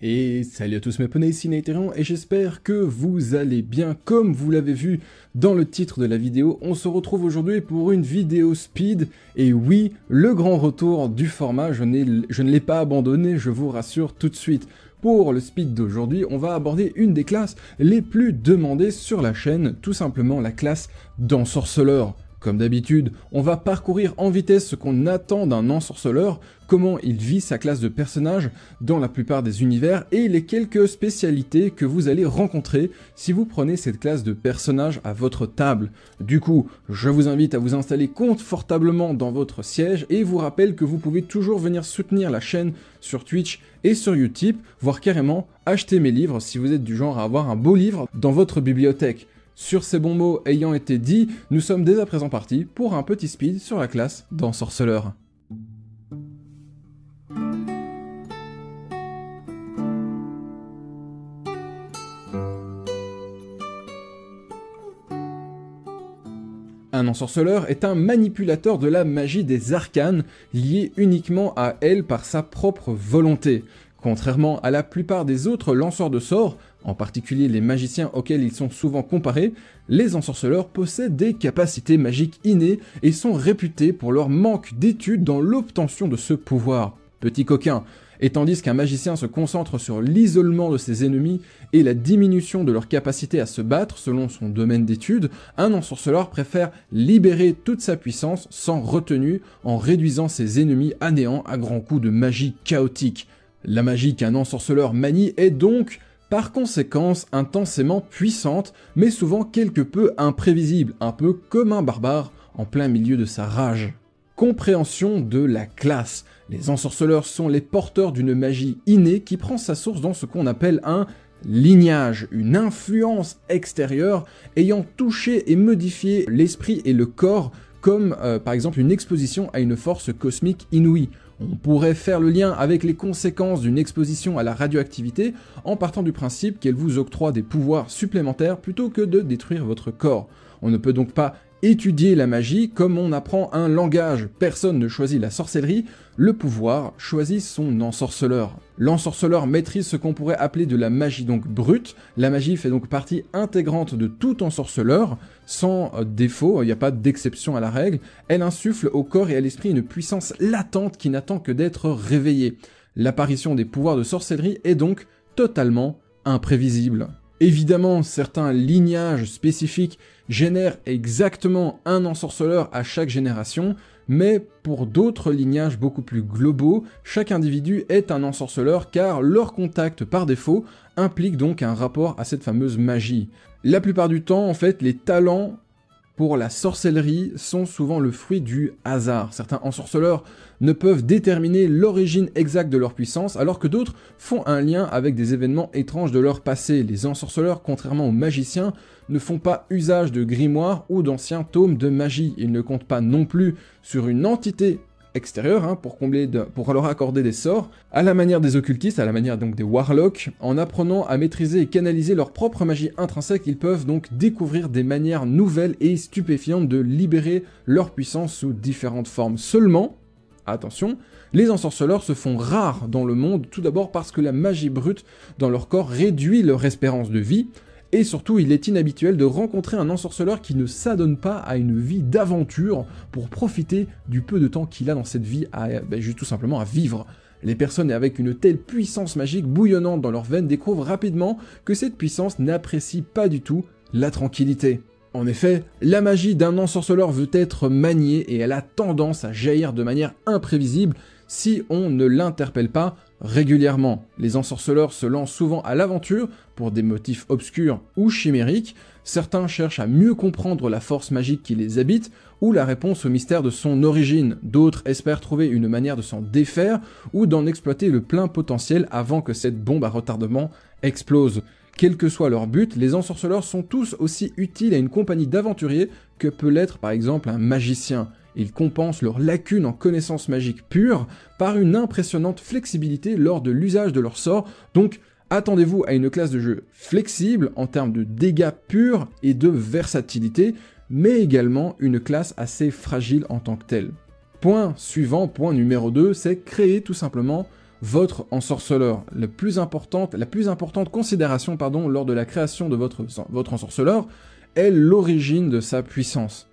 Et salut à tous mes poneys, ici Natherian et j'espère que vous allez bien. Comme vous l'avez vu dans le titre de la vidéo, on se retrouve aujourd'hui pour une vidéo speed. Et oui, le grand retour du format, je ne l'ai pas abandonné, je vous rassure tout de suite. Pour le speed d'aujourd'hui, on va aborder une des classes les plus demandées sur la chaîne, tout simplement la classe d'ensorceleur. Comme d'habitude, on va parcourir en vitesse ce qu'on attend d'un ensorceleur, comment il vit sa classe de personnage dans la plupart des univers et les quelques spécialités que vous allez rencontrer si vous prenez cette classe de personnage à votre table. Du coup, je vous invite à vous installer confortablement dans votre siège et vous rappelle que vous pouvez toujours venir soutenir la chaîne sur Twitch et sur Utip, voire carrément acheter mes livres si vous êtes du genre à avoir un beau livre dans votre bibliothèque. Sur ces bons mots ayant été dits, nous sommes dès à présent partis pour un petit speed sur la classe d'ensorceleur. Un ensorceleur est un manipulateur de la magie des arcanes, lié uniquement à elle par sa propre volonté. Contrairement à la plupart des autres lanceurs de sorts, en particulier les magiciens auxquels ils sont souvent comparés, les ensorceleurs possèdent des capacités magiques innées et sont réputés pour leur manque d'études dans l'obtention de ce pouvoir. Petit coquin, et tandis qu'un magicien se concentre sur l'isolement de ses ennemis et la diminution de leur capacité à se battre selon son domaine d'études, un ensorceleur préfère libérer toute sa puissance sans retenue en réduisant ses ennemis à néant à grands coups de magie chaotique. La magie qu'un ensorceleur manie est donc, par conséquence, intensément puissante, mais souvent quelque peu imprévisible, un peu comme un barbare en plein milieu de sa rage. Compréhension de la classe. Les ensorceleurs sont les porteurs d'une magie innée qui prend sa source dans ce qu'on appelle un lignage, une influence extérieure ayant touché et modifié l'esprit et le corps, comme par exemple une exposition à une force cosmique inouïe. On pourrait faire le lien avec les conséquences d'une exposition à la radioactivité en partant du principe qu'elle vous octroie des pouvoirs supplémentaires plutôt que de détruire votre corps. On ne peut donc pas étudier la magie comme on apprend un langage. Personne ne choisit la sorcellerie, le pouvoir choisit son ensorceleur. L'ensorceleur maîtrise ce qu'on pourrait appeler de la magie donc brute. La magie fait donc partie intégrante de tout ensorceleur, sans défaut, il n'y a pas d'exception à la règle. Elle insuffle au corps et à l'esprit une puissance latente qui n'attend que d'être réveillée. L'apparition des pouvoirs de sorcellerie est donc totalement imprévisible. Évidemment, certains lignages spécifiques génèrent exactement un ensorceleur à chaque génération, mais pour d'autres lignages beaucoup plus globaux, chaque individu est un ensorceleur car leur contact par défaut implique donc un rapport à cette fameuse magie. La plupart du temps, en fait, les talents pour la sorcellerie sont souvent le fruit du hasard. Certains ensorceleurs ne peuvent déterminer l'origine exacte de leur puissance, alors que d'autres font un lien avec des événements étranges de leur passé. Les ensorceleurs, contrairement aux magiciens, ne font pas usage de grimoires ou d'anciens tomes de magie. Ils ne comptent pas non plus sur une entité extérieure pour leur accorder des sorts, à la manière des occultistes, à la manière donc des warlocks. En apprenant à maîtriser et canaliser leur propre magie intrinsèque, ils peuvent donc découvrir des manières nouvelles et stupéfiantes de libérer leur puissance sous différentes formes. Seulement, attention, les ensorceleurs se font rares dans le monde, tout d'abord parce que la magie brute dans leur corps réduit leur espérance de vie, et surtout, il est inhabituel de rencontrer un ensorceleur qui ne s'adonne pas à une vie d'aventure pour profiter du peu de temps qu'il a dans cette vie juste tout simplement à vivre. Les personnes avec une telle puissance magique bouillonnante dans leurs veines découvrent rapidement que cette puissance n'apprécie pas du tout la tranquillité. En effet, la magie d'un ensorceleur veut être maniée et elle a tendance à jaillir de manière imprévisible si on ne l'interpelle pas régulièrement. Les ensorceleurs se lancent souvent à l'aventure pour des motifs obscurs ou chimériques. Certains cherchent à mieux comprendre la force magique qui les habite ou la réponse au mystère de son origine. D'autres espèrent trouver une manière de s'en défaire ou d'en exploiter le plein potentiel avant que cette bombe à retardement explose. Quel que soit leur but, les ensorceleurs sont tous aussi utiles à une compagnie d'aventuriers que peut l'être par exemple un magicien. Ils compensent leurs lacunes en connaissances magiques pures par une impressionnante flexibilité lors de l'usage de leurs sorts, donc attendez-vous à une classe de jeu flexible en termes de dégâts purs et de versatilité, mais également une classe assez fragile en tant que telle. Point suivant, point numéro 2, c'est créer tout simplement votre ensorceleur. La plus importante considération lors de la création de votre ensorceleur est l'origine de sa puissance.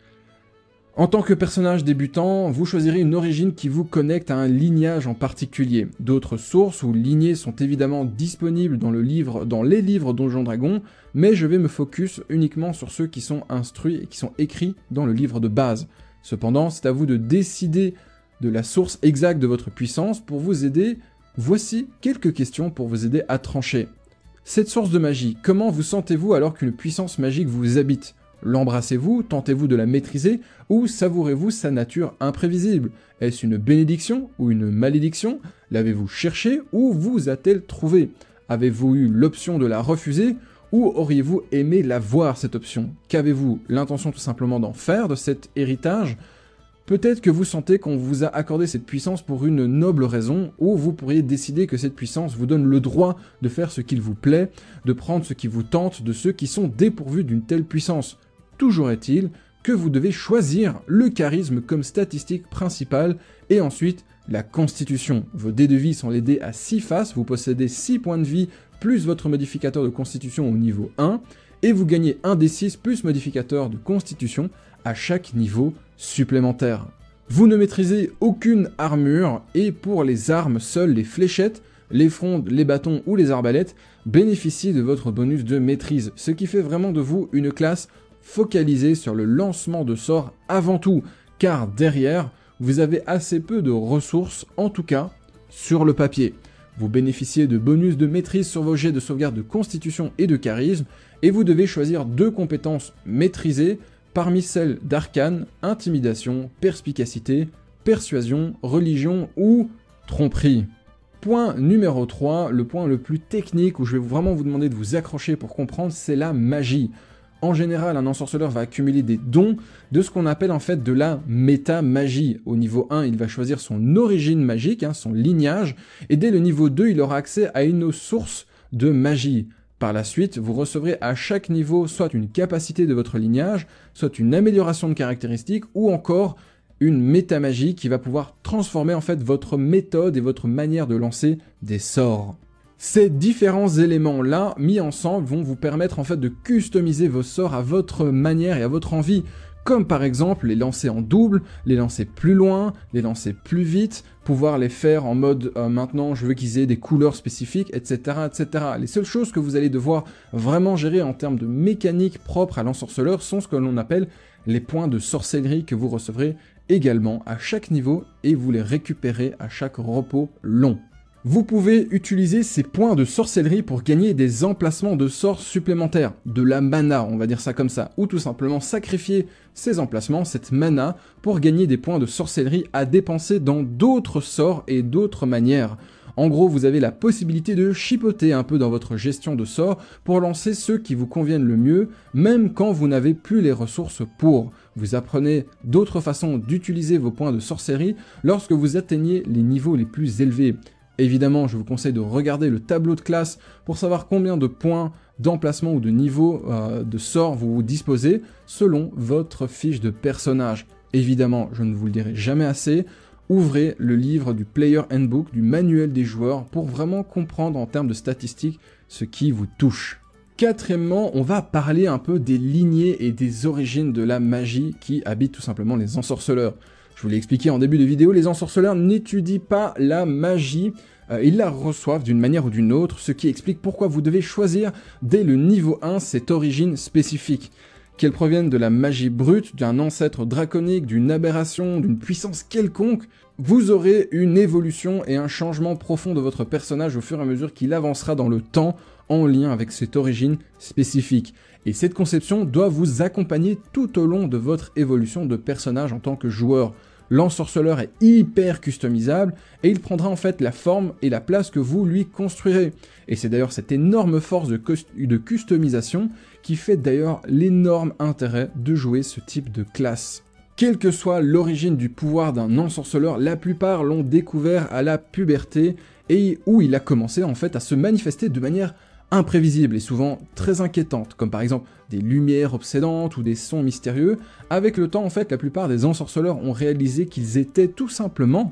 En tant que personnage débutant, vous choisirez une origine qui vous connecte à un lignage en particulier. D'autres sources ou lignées sont évidemment disponibles dans les livres Donjons Dragons, mais je vais me focus uniquement sur ceux qui sont instruits et qui sont écrits dans le livre de base. Cependant, c'est à vous de décider de la source exacte de votre puissance. Pour vous aider, voici quelques questions pour vous aider à trancher. Cette source de magie, comment vous sentez-vous alors qu'une puissance magique vous habite ? L'embrassez-vous, tentez-vous de la maîtriser, ou savourez-vous sa nature imprévisible? Est-ce une bénédiction ou une malédiction? L'avez-vous cherchée ou vous a-t-elle trouvée? Avez-vous eu l'option de la refuser ou auriez-vous aimé la voir cette option? Qu'avez-vous l'intention tout simplement d'en faire de cet héritage? Peut-être que vous sentez qu'on vous a accordé cette puissance pour une noble raison, ou vous pourriez décider que cette puissance vous donne le droit de faire ce qu'il vous plaît, de prendre ce qui vous tente de ceux qui sont dépourvus d'une telle puissance. Toujours est-il que vous devez choisir le charisme comme statistique principale et ensuite la constitution. Vos dés de vie sont les dés à 6 faces, vous possédez 6 points de vie plus votre modificateur de constitution au niveau 1 et vous gagnez un dé 6 plus modificateur de constitution à chaque niveau supplémentaire. Vous ne maîtrisez aucune armure et pour les armes, seules les fléchettes, les frondes, les bâtons ou les arbalètes bénéficient de votre bonus de maîtrise, ce qui fait vraiment de vous une classe focalisé sur le lancement de sorts avant tout, car derrière, vous avez assez peu de ressources, en tout cas, sur le papier. Vous bénéficiez de bonus de maîtrise sur vos jets de sauvegarde de constitution et de charisme, et vous devez choisir 2 compétences maîtrisées parmi celles d'arcane, intimidation, perspicacité, persuasion, religion ou tromperie. Point numéro 3, le point le plus technique où je vais vraiment vous demander de vous accrocher pour comprendre, c'est la magie. En général, un ensorceleur va accumuler des dons de ce qu'on appelle en fait de la méta-magie. Au niveau 1, il va choisir son origine magique, son lignage, et dès le niveau 2, il aura accès à une source de magie. Par la suite, vous recevrez à chaque niveau soit une capacité de votre lignage, soit une amélioration de caractéristiques, ou encore une méta-magie qui va pouvoir transformer en fait votre méthode et votre manière de lancer des sorts. Ces différents éléments-là, mis ensemble, vont vous permettre en fait de customiser vos sorts à votre manière et à votre envie, comme par exemple les lancer en double, les lancer plus loin, les lancer plus vite, pouvoir les faire en mode maintenant je veux qu'ils aient des couleurs spécifiques, etc., etc. Les seules choses que vous allez devoir vraiment gérer en termes de mécanique propre à l'ensorceleur sont ce que l'on appelle les points de sorcellerie que vous recevrez également à chaque niveau et vous les récupérez à chaque repos long. Vous pouvez utiliser ces points de sorcellerie pour gagner des emplacements de sorts supplémentaires, de la mana, on va dire ça comme ça, ou tout simplement sacrifier ces emplacements, cette mana, pour gagner des points de sorcellerie à dépenser dans d'autres sorts et d'autres manières. En gros, vous avez la possibilité de chipoter un peu dans votre gestion de sorts pour lancer ceux qui vous conviennent le mieux, même quand vous n'avez plus les ressources pour. Vous apprenez d'autres façons d'utiliser vos points de sorcellerie lorsque vous atteignez les niveaux les plus élevés. Évidemment, je vous conseille de regarder le tableau de classe pour savoir combien de points d'emplacement ou de niveau de sort vous disposez selon votre fiche de personnage. Évidemment, je ne vous le dirai jamais assez, ouvrez le livre du Player Handbook, du manuel des joueurs, pour vraiment comprendre en termes de statistiques ce qui vous touche. Quatrièmement, on va parler un peu des lignées et des origines de la magie qui habitent tout simplement les ensorceleurs. Je vous l'ai expliqué en début de vidéo, les ensorceleurs n'étudient pas la magie, ils la reçoivent d'une manière ou d'une autre, ce qui explique pourquoi vous devez choisir dès le niveau 1 cette origine spécifique. Qu'elle provienne de la magie brute, d'un ancêtre draconique, d'une aberration, d'une puissance quelconque, vous aurez une évolution et un changement profond de votre personnage au fur et à mesure qu'il avancera dans le temps en lien avec cette origine spécifique. Et cette conception doit vous accompagner tout au long de votre évolution de personnage en tant que joueur. L'ensorceleur est hyper customisable et il prendra en fait la forme et la place que vous lui construirez. Et c'est d'ailleurs cette énorme force de customisation qui fait d'ailleurs l'énorme intérêt de jouer ce type de classe. Quelle que soit l'origine du pouvoir d'un ensorceleur, la plupart l'ont découvert à la puberté et où il a commencé en fait à se manifester de manière imprévisible et souvent très inquiétante, comme par exemple des lumières obsédantes ou des sons mystérieux. Avec le temps, en fait, la plupart des ensorceleurs ont réalisé qu'ils étaient tout simplement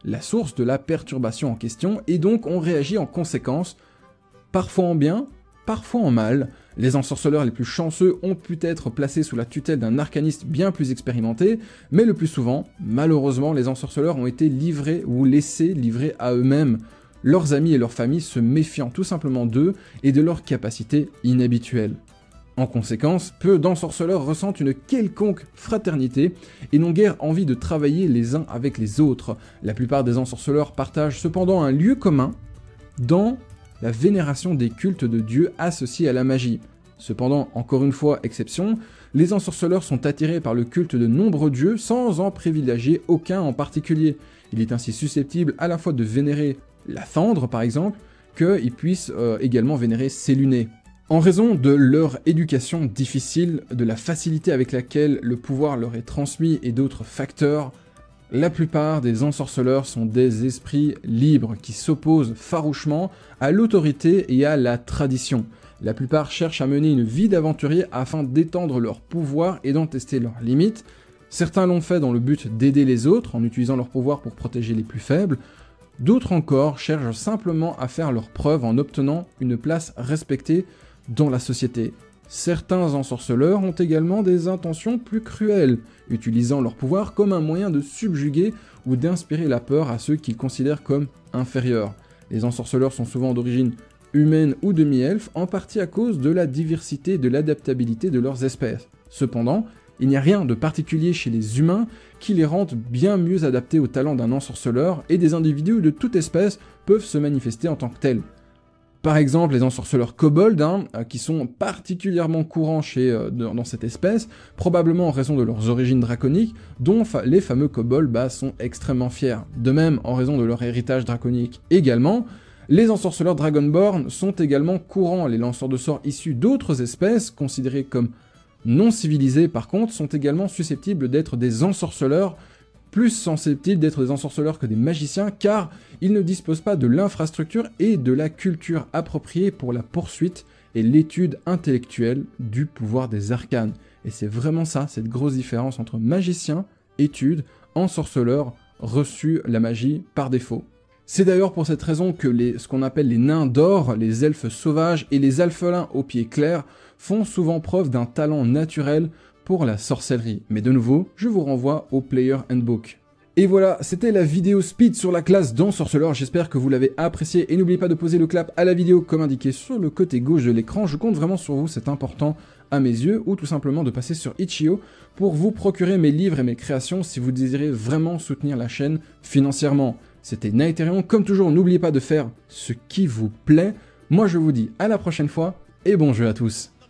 la source de la perturbation en question, et donc on réagit en conséquence, parfois en bien, parfois en mal. Les ensorceleurs les plus chanceux ont pu être placés sous la tutelle d'un arcaniste bien plus expérimenté, mais le plus souvent, malheureusement, les ensorceleurs ont été livrés ou laissés livrer à eux-mêmes, leurs amis et leurs familles se méfiant tout simplement d'eux et de leurs capacités inhabituelles. En conséquence, peu d'ensorceleurs ressentent une quelconque fraternité et n'ont guère envie de travailler les uns avec les autres. La plupart des ensorceleurs partagent cependant un lieu commun dans la vénération des cultes de dieux associés à la magie. Cependant, encore une fois, exception, les ensorceleurs sont attirés par le culte de nombreux dieux sans en privilégier aucun en particulier. Il est ainsi susceptible à la fois de vénérer la Fendre par exemple, qu'ils puissent également vénérer Séluné. En raison de leur éducation difficile, de la facilité avec laquelle le pouvoir leur est transmis et d'autres facteurs, la plupart des ensorceleurs sont des esprits libres qui s'opposent farouchement à l'autorité et à la tradition. La plupart cherchent à mener une vie d'aventurier afin d'étendre leur pouvoir et d'en tester leurs limites. Certains l'ont fait dans le but d'aider les autres en utilisant leur pouvoir pour protéger les plus faibles. D'autres encore cherchent simplement à faire leurs preuves en obtenant une place respectée dans la société. Certains ensorceleurs ont également des intentions plus cruelles, utilisant leur pouvoir comme un moyen de subjuguer ou d'inspirer la peur à ceux qu'ils considèrent comme inférieurs. Les ensorceleurs sont souvent d'origine humaine ou demi-elfe, en partie à cause de la diversité et de l'adaptabilité de leurs espèces. Cependant, il n'y a rien de particulier chez les humains qui les rende bien mieux adaptés au talent d'un ensorceleur, et des individus de toute espèce peuvent se manifester en tant que tels. Par exemple, les ensorceleurs kobolds, qui sont particulièrement courants dans cette espèce, probablement en raison de leurs origines draconiques, dont les fameux kobolds sont extrêmement fiers. De même, en raison de leur héritage draconique également, les ensorceleurs Dragonborn sont également courants. Les lanceurs de sorts issus d'autres espèces, considérés comme non civilisés par contre, sont également susceptibles d'être des ensorceleurs, plus susceptibles d'être des ensorceleurs que des magiciens, car ils ne disposent pas de l'infrastructure et de la culture appropriée pour la poursuite et l'étude intellectuelle du pouvoir des arcanes. Et c'est vraiment ça, cette grosse différence entre magicien, étude, ensorceleur, reçu la magie par défaut. C'est d'ailleurs pour cette raison que ce qu'on appelle les nains d'or, les elfes sauvages et les alphelins aux pieds clairs font souvent preuve d'un talent naturel pour la sorcellerie. Mais de nouveau, je vous renvoie au Player Handbook. Et voilà, c'était la vidéo speed sur la classe d'ensorceleur, j'espère que vous l'avez apprécié et n'oubliez pas de poser le clap à la vidéo comme indiqué sur le côté gauche de l'écran, je compte vraiment sur vous, c'est important à mes yeux, ou tout simplement de passer sur Itch.io pour vous procurer mes livres et mes créations si vous désirez vraiment soutenir la chaîne financièrement. C'était Nighterion, comme toujours n'oubliez pas de faire ce qui vous plaît, moi je vous dis à la prochaine fois et bon jeu à tous.